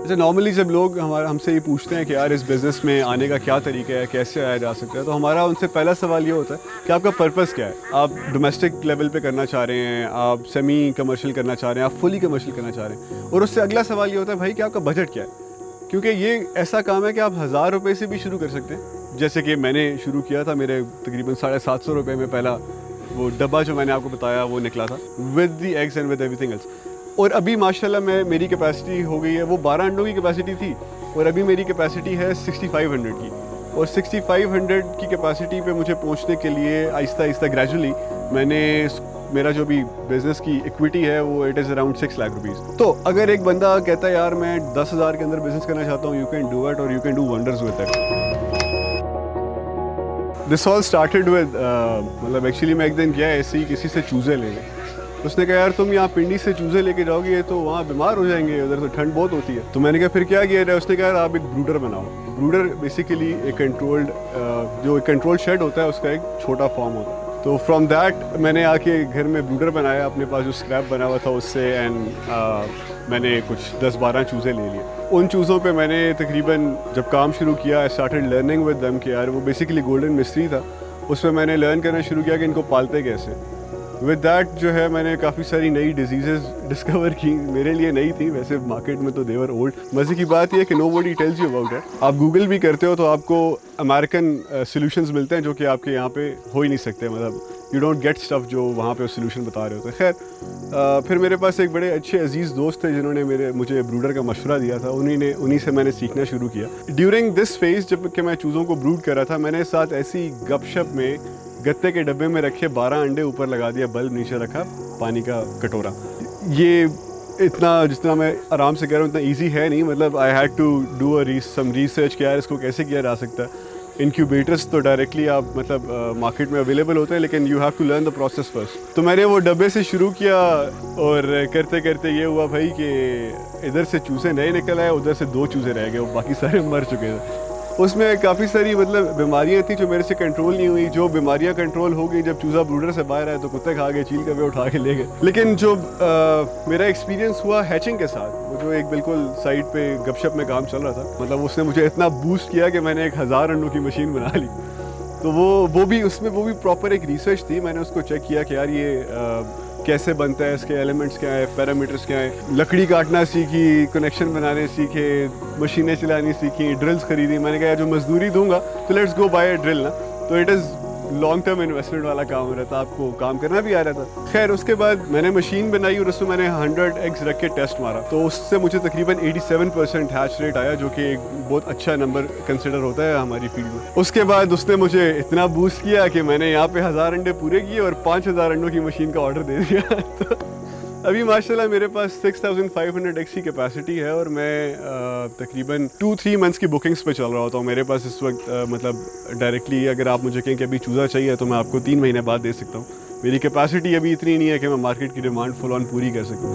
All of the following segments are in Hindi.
अच्छा, नॉर्मली जब लोग हमसे ये पूछते हैं कि यार इस बिज़नेस में आने का क्या तरीका है, कैसे आया जा सकता है, तो हमारा उनसे पहला सवाल ये होता है कि आपका पर्पस क्या है। आप डोमेस्टिक लेवल पे करना चाह रहे हैं, आप सेमी कमर्शियल करना चाह रहे हैं, आप फुली कमर्शियल करना चाह रहे हैं। और उससे अगला सवाल ये होता है भाई कि आपका बजट क्या है, क्योंकि ये ऐसा काम है कि आप 1000 रुपये से भी शुरू कर सकते हैं। जैसे कि मैंने शुरू किया था, मेरे तकरीबन 750 रुपये में पहला वो डब्बा जो मैंने आपको बताया वो निकला था, with the eggs and with everything else. और अभी माशाल्लाह मेरी कैपेसिटी हो गई है, वो 12 अंडों की कैपेसिटी थी और अभी मेरी कैपेसिटी है 6500 की। और 6500 की कैपेसिटी पे मुझे पहुंचने के लिए आहिस्ता आहिस्ता ग्रेजुअली मेरा जो भी बिज़नेस की इक्विटी है वो it is around 6 lakh rupees. तो अगर एक बंदा कहता है यार मैं 10,000 के अंदर बिज़नेस करना चाहता हूँ, यू कैन डू इट और you can do wonders with it. This all started with मतलब एक्चुअली मैं एक दिन गया ऐसे ही किसी से चूज़े लेने। उसने कहा यार तुम यहाँ पिंडी से चूज़े लेके जाओगे तो वहाँ बीमार हो जाएंगे, उधर तो ठंड बहुत होती है। तो मैंने कहा फिर क्या किया है? उसने कहा यार आप एक ब्रूडर बनाओ। ब्रूडर बेसिकली एक कंट्रोल्ड शेड होता है, उसका एक छोटा फॉर्म होता है। तो फ्रॉम दैट मैंने आके घर में ब्रूडर बनाया, अपने पास जो स्क्रैप बना हुआ था उससे, एंड मैंने कुछ 10-12 चूज़े ले लिए। उन चूज़ों पे मैंने तकरीबन जब काम शुरू किया, I started learning with them कि यार वो बेसिकली गोल्डन मिस्ट्री था, उसमें मैंने लर्न करना शुरू किया कि इनको पालते कैसे। विद दैट जो है मैंने काफ़ी सारी नई डिजीज़ेज़ डिस्कवर की, मेरे लिए नई थी, वैसे मार्केट में तो देवर ओल्ड। मज़े की बात यह है कि nobody tells you about it. आप गूगल भी करते हो तो आपको अमेरिकन सॉल्यूशंस मिलते हैं जो कि आपके यहाँ पे हो ही नहीं सकते, मतलब यू डोंट गेट स्टफ़ जो वहाँ पे सॉल्यूशन बता रहे होते। खैर फिर मेरे पास एक बड़े अच्छे अजीज़ दोस्त थे जिन्होंने मुझे ब्रूडर का मशवरा दिया था, उन्हीं से मैंने सीखना शुरू किया। ड्यूरिंग दिस फेज़ जब कि मैं चूज़ों को ब्रूड कर रहा था, मैंने साथ ऐसी गपशप में गत्ते के डब्बे में रखे 12 अंडे ऊपर लगा दिया, बल्ब नीचे रखा, पानी का कटोरा। ये इतना जितना मैं आराम से कह रहा हूँ इतना इजी है नहीं, मतलब I had to do some research कि यार इसको कैसे किया जा सकता है। इनक्यूबेटर्स तो डायरेक्टली आप मतलब मार्केट में अवेलेबल होते हैं, लेकिन you have to learn the process first. तो मैंने वो डब्बे से शुरू किया और करते करते ये हुआ भाई कि इधर से चूज़े नए निकल आए, उधर से 2 चूज़े रह गए, वो बाकी सारे मर चुके थे। उसमें काफ़ी सारी मतलब बीमारियां थी जो मेरे से कंट्रोल नहीं हुई। जो बीमारियां कंट्रोल हो गई जब चूज़ा ब्रूडर से बाहर आया तो कुत्ते खा गए, चील कभी उठा के ले गए। लेकिन जो मेरा एक्सपीरियंस हुआ हैचिंग के साथ, वो जो एक बिल्कुल साइड पे गपशप में काम चल रहा था, मतलब उसने मुझे इतना बूस्ट किया कि मैंने एक 1000 अंडों की मशीन बना ली। तो वो भी प्रॉपर एक रिसर्च थी। मैंने उसको चेक किया कि यार ये कैसे बनता है, इसके एलिमेंट्स क्या है, पैरामीटर्स क्या है। लकड़ी काटना सीखी, कनेक्शन बनाने सीखे, मशीनें चलानी सीखी, ड्रिल्स खरीदी। मैंने कहा जो मजदूरी दूंगा तो let's go by a drill ना। तो it is long term investment वाला काम हो रहा था, आपको काम करना भी आ रहा था। खैर उसके बाद मैंने मशीन बनाई और उसमें मैंने 100 एग्स रख के टेस्ट मारा, तो उससे मुझे तकरीबन 87% हैच रेट आया, जो कि एक बहुत अच्छा नंबर कंसिडर होता है हमारी फील्ड में। उसके बाद उसने मुझे इतना बूस्ट किया कि मैंने यहाँ पे 1000 अंडे पूरे किए और 5000 अंडों की मशीन का ऑर्डर दे दिया। तो अभी माशाल्लाह मेरे पास 6500 एक्स की कैपेसिटी है और मैं तकरीबन 2-3 मंथ्स की बुकिंग्स पे चल रहा होता हूँ। मेरे पास इस वक्त मतलब डायरेक्टली अगर आप मुझे कहें कि अभी चूज़ा चाहिए तो मैं आपको 3 महीने बाद दे सकता हूँ। मेरी कैपेसिटी अभी इतनी नहीं है कि मैं मार्केट की डिमांड फुल ऑन पूरी कर सकूँ।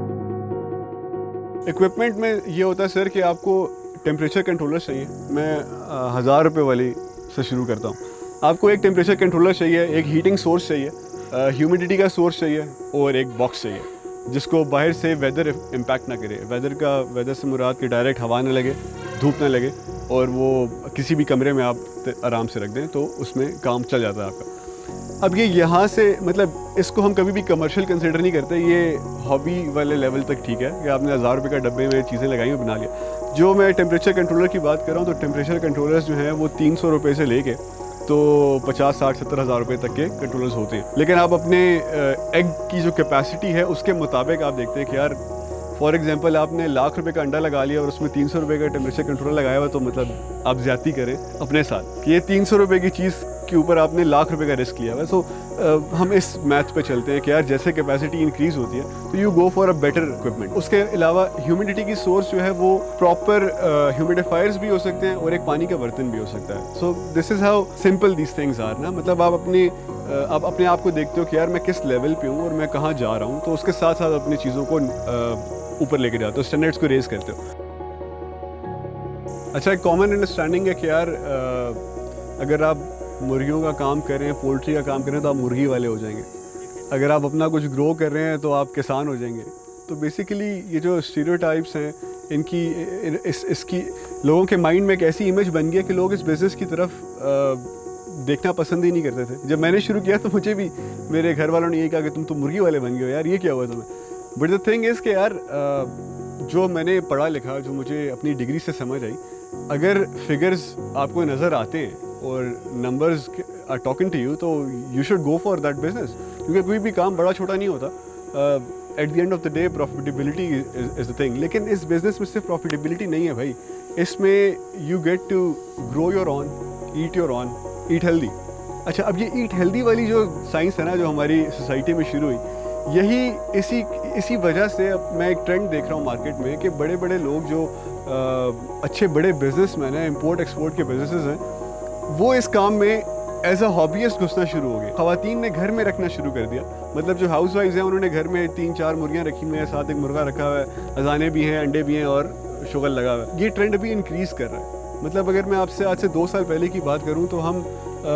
इक्विपमेंट में ये होता है सर कि आपको टेम्परेचर कंट्रोलर चाहिए। मैं 1000 रुपये वाली से शुरू करता हूँ। आपको एक टेम्परेचर कंट्रोलर चाहिए, एक हीटिंग सोर्स चाहिए, ह्यूमिडिटी का सोर्स चाहिए और एक बॉक्स चाहिए जिसको बाहर से वेदर इम्पैक्ट ना करे। वेदर से मुराद कि डायरेक्ट हवा ना लगे, धूप ना लगे, और वो किसी भी कमरे में आप आराम से रख दें तो उसमें काम चल जाता है आपका। अब ये यहाँ से मतलब इसको हम कभी भी कमर्शियल कंसिडर नहीं करते, ये हॉबी वाले लेवल तक ठीक है कि आपने 1000 रुपये का डब्बे में चीज़ें लगाई और बना लिया। जो मैं टेम्परेचर कंट्रोलर की बात कर रहा हूँ तो टेम्परेचर कंट्रोलर्स जो हैं वो 300 रुपये से लेके तो 50, 60, 70 हज़ार रुपये तक के कंट्रोलर्स होते हैं। लेकिन आप अपने एग की जो कैपेसिटी है उसके मुताबिक आप देखते हैं कि यार फॉर एग्जांपल आपने लाख रुपए का अंडा लगा लिया और उसमें 300 रुपये का टेम्परेचर कंट्रोलर लगाया हुआ, तो मतलब आप ज्यादती करें अपने साथ कि ये 300 रुपये की चीज़ के ऊपर आपने लाख रुपए का रिस्क लिया हुआ है। सो हम इस मैथ पे चलते हैं कि यार जैसे कैपेसिटी इंक्रीज़ होती है तो you go for a better equipment. उसके अलावा ह्यूमिडिटी की सोर्स जो है वो प्रॉपर ह्यूमिडिफायर्स भी हो सकते हैं और एक पानी का बर्तन भी हो सकता है। So this is how simple these things are ना। मतलब आप अपने आप को देखते हो कि यार मैं किस लेवल पे हूँ और मैं कहाँ जा रहा हूँ, तो उसके साथ साथ अपनी चीज़ों को ऊपर लेके जाते हो, स्टैंडर्ड्स को रेज करते हो। अच्छा, एक कॉमन अंडरस्टैंडिंग है कि यार अगर आप मुर्गियों का काम कर रहे हैं, पोल्ट्री का काम कर रहे हैं तो आप मुर्गी वाले हो जाएंगे। अगर आप अपना कुछ ग्रो कर रहे हैं तो आप किसान हो जाएंगे। तो बेसिकली ये जो स्टीरियोटाइप्स हैं इनकी इसकी लोगों के माइंड में एक ऐसी इमेज बन गई कि लोग इस बिज़नेस की तरफ देखना पसंद ही नहीं करते थे। जब मैंने शुरू किया तो मुझे भी मेरे घर वालों ने यही कहा कि तुम तो मुर्गी वाले बन गए हो यार, ये क्या हुआ तुम्हें। बट द थिंग इज़ कि यार जो मैंने पढ़ा लिखा, जो मुझे अपनी डिग्री से समझ आई, अगर फिगर्स आपको नज़र आते हैं और numbers are talking to you, तो you should go for that business. क्योंकि कोई भी काम बड़ा छोटा नहीं होता, at the end of the day profitability is the thing. लेकिन इस बिज़नेस में सिर्फ प्रॉफिटेबिलिटी नहीं है भाई, इसमें you get to grow your own, eat your own, eat healthy. अच्छा, अब ये ईट हेल्दी वाली जो साइंस है ना, जो हमारी सोसाइटी में शुरू हुई, यही इसी वजह से अब मैं एक ट्रेंड देख रहा हूँ मार्केट में कि बड़े बड़े लोग जो अच्छे बड़े बिजनेसमैन हैं, इंपोर्ट एक्सपोर्ट के बिजनेसेस हैं, वो इस काम में एज अ हॉबीस्ट घुसना शुरू हो गए। ख़वातीन ने घर में रखना शुरू कर दिया, मतलब जो हाउस वाइफ्स हैं उन्होंने घर में 3-4 मुर्गियाँ रखी हुई हैं, साथ एक मुर्गा रखा हुआ है, अजाने भी हैं, अंडे भी हैं और शुगर लगा हुआ है। ये ट्रेंड भी इंक्रीज़ कर रहा है। मतलब अगर मैं आपसे आज से 2 साल पहले की बात करूँ तो हम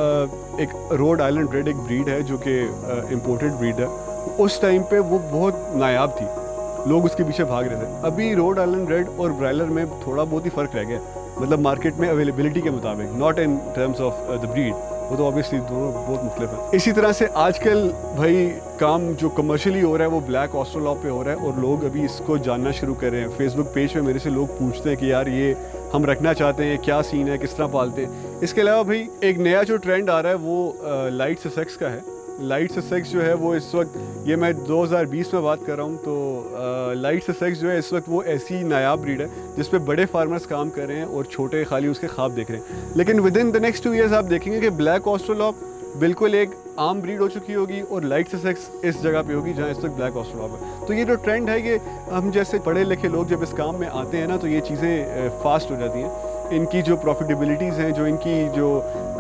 एक रोड आइलैंड रेड एक ब्रीड है जो कि इम्पोर्टेड ब्रीड है, उस टाइम पे वो बहुत नायाब थी, लोग उसके पीछे भाग रहे थे। अभी रोड आइलैंड रेड और ब्रायलर में थोड़ा बहुत ही फ़र्क रह गया, मतलब मार्केट में अवेलेबिलिटी के मुताबिक, not in terms of the breed, वो तो ऑब्वियसली दोनों बहुत मुख्तलिफ है। इसी तरह से आजकल भाई काम जो कमर्शियली हो रहा है वो ब्लैक ऑस्ट्रेलॉप पे हो रहा है और लोग अभी इसको जानना शुरू कर रहे हैं। फेसबुक पेज पे मेरे से लोग पूछते हैं कि यार ये हम रखना चाहते हैं, क्या सीन है, किस तरह पालते हैं। इसके अलावा भाई एक नया जो ट्रेंड आ रहा है वो लाइट ससेक्स का है। लाइट ससेक्स जो है वो इस वक्त, ये मैं 2020 में बात कर रहा हूँ, तो लाइट ससेक्स जो है इस वक्त वो ऐसी नायाब ब्रीड है जिस पे बड़े फार्मर्स काम कर रहे हैं और छोटे खाली उसके ख्वाब देख रहे हैं। लेकिन within the next 2 years आप देखेंगे कि ब्लैक ऑस्ट्रेलॉप बिल्कुल एक आम ब्रीड हो चुकी होगी और लाइट ससेक्स इस जगह पे होगी जहाँ इस वक्त ब्लैक ऑस्ट्रेलॉप है। तो ये जो ट्रेंड है कि हम जैसे पढ़े लिखे लोग जब इस काम में आते हैं ना, तो ये चीज़ें फास्ट हो जाती हैं। इनकी जो प्रॉफिटेबिलिटीज़ हैं, जो इनकी जो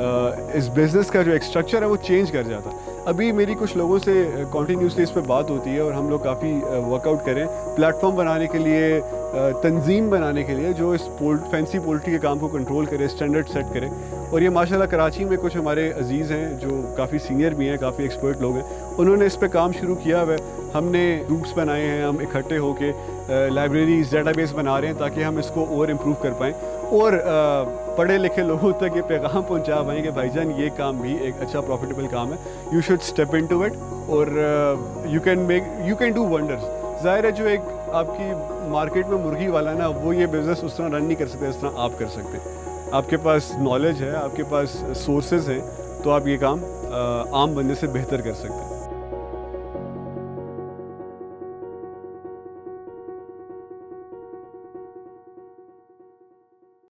इस बिज़नेस का जो एक स्ट्रक्चर है वो चेंज कर जाता है। अभी मेरी कुछ लोगों से कॉन्टीन्यूसली इस पर बात होती है और हम लोग काफ़ी वर्कआउट करें प्लेटफॉर्म बनाने के लिए, तंजीम बनाने के लिए जो इस फैंसी पोल्ट्री के काम को कंट्रोल करे, स्टैंडर्ड सेट करे। और ये माशाल्लाह कराची में कुछ हमारे अजीज़ हैं जो काफ़ी सीनियर भी हैं, काफ़ी एक्सपर्ट लोग हैं, उन्होंने इस पर काम शुरू किया हुआ है। हमने ग्रुप्स बनाए हैं, हम इकट्ठे होकर लाइब्रेरीज, डेटाबेस बना रहे हैं ताकि हम इसको और इम्प्रूव कर पाएँ और पढ़े लिखे लोगों तक ये पैगाम पहुंचा पाएँ कि भाईजान ये काम भी एक अच्छा प्रॉफिटेबल काम है, you should step into it और यू कैन डू वंडर्स। ज़ाहिर है जो एक आपकी मार्केट में मुर्गी वाला ना, वो ये बिज़नेस उस तरह रन नहीं कर सकते जिस तरह आप कर सकते हैं। आपके पास नॉलेज है, आपके पास सोर्सेज हैं, तो आप ये काम आम बंदे से बेहतर कर सकते हैं।